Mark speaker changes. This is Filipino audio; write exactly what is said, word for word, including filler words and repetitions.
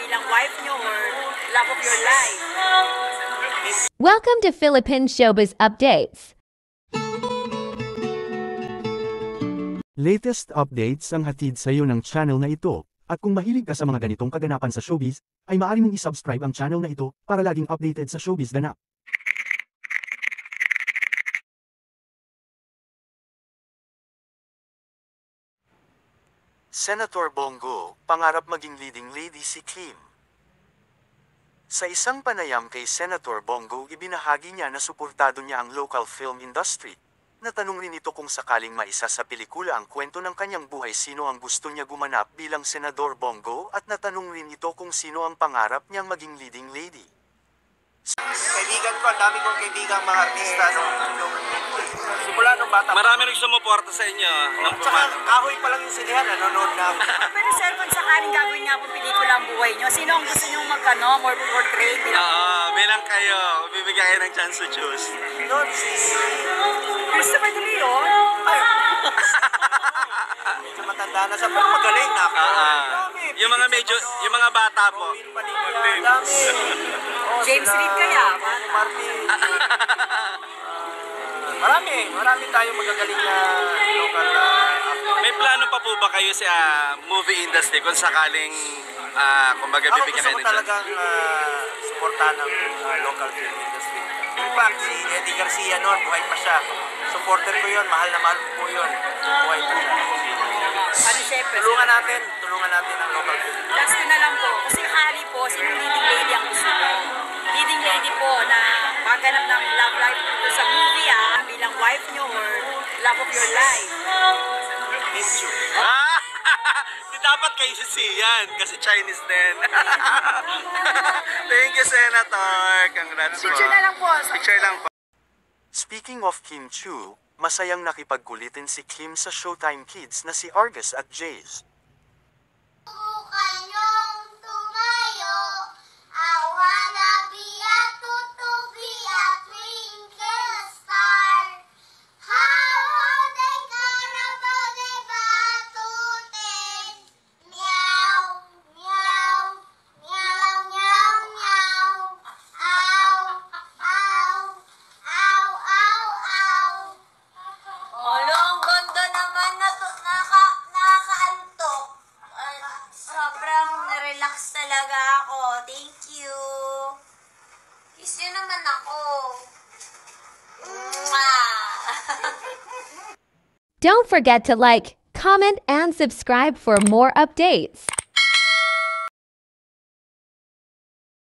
Speaker 1: bilang wife nyo or love of your life.
Speaker 2: Welcome to Philippine Showbiz Updates.
Speaker 3: Latest updates ang hatid sa iyo ng channel na ito. At kung mahilig ka sa mga ganitong kaganapan sa showbiz, ay maaari mong isubscribe ang channel na ito para laging updated sa showbiz ganap. Senator Bongo, pangarap maging leading lady si Kim. Sa isang panayam kay Senator Bongo, ibinahagi niya na suportado niya ang local film industry. Natanong rin ito kung sakaling maisa sa pelikula ang kwento ng kanyang buhay, sino ang gusto niya gumanap bilang Senador Bongo, at natanong rin ito kung sino ang pangarap niyang maging leading lady.
Speaker 4: Kaibigan ko, ang dami kong kaibigan mga artista nung, nung simula nung bata.
Speaker 5: Marami rin sumuporta sa inyo.
Speaker 4: At saka kahoy pa lang yung sinihan, nanonood na ako.
Speaker 1: Pero sir, kung sakaling gagawin nga po pelikula ang buhay nyo, sino ang gusto nyo magkano, more portrait?
Speaker 5: Oo, bilang kayo, bibigyan kayo ng chance to choose.
Speaker 4: Noon si...
Speaker 1: Christopher De Leon?
Speaker 4: Ay! Medyo matanda na siya, pero magaling na ako.
Speaker 5: Oo. Yung mga medyo, yung mga bata po.
Speaker 4: Ang dami. Oh,
Speaker 1: James
Speaker 4: sila-
Speaker 1: Reid kaya?
Speaker 4: Martin. Marami, marami tayo magagaling na local uh,
Speaker 5: May plano pa po ba kayo sa movie industry kung sakaling, ah, kumbaga,
Speaker 4: Ako
Speaker 5: bibigyan
Speaker 4: gusto
Speaker 5: kayo
Speaker 4: ko
Speaker 5: ng chance?
Speaker 4: talagang uh, suportahan ng uh, local film industry. In fact, si Eddie Garcia noon, buhay pa siya. Supporter ko yun, mahal na mahal ko po yun. Buhay pa siya.
Speaker 1: Ano syempre?
Speaker 4: Tulungan natin, tulungan natin ang local film.
Speaker 1: Last ko na lang po, kasi hali po, sino leading lady ang gusto mo? Leading lady po na maganap ng love life dito sa movie ah, bilang wife nyo or love of your life.
Speaker 4: Miss you.
Speaker 5: Ah! Di dapat kayo si Sian, kasi Chinese din. Thank you, Senator. Congrats po.
Speaker 1: Picture na lang po.
Speaker 5: Picture lang po.
Speaker 3: Speaking of Kim Chu, masayang nakipagkulitin si Kim sa Showtime Kids na si Argus at Jace.
Speaker 6: Subukan niyong tumayo. I wanna be a tutubi, a twinkle star. How they carabao de batuten. Meow, meow, meow, meow, meow. Ow, ow, ow, ow, ow. Hala, ang ganda naman na to. Naka, nakaantok. Ay, sobrang relax talaga ako. Thank you. Kiss niyo naman ako. Mwah!
Speaker 2: Don't forget to like, comment, and subscribe for more updates.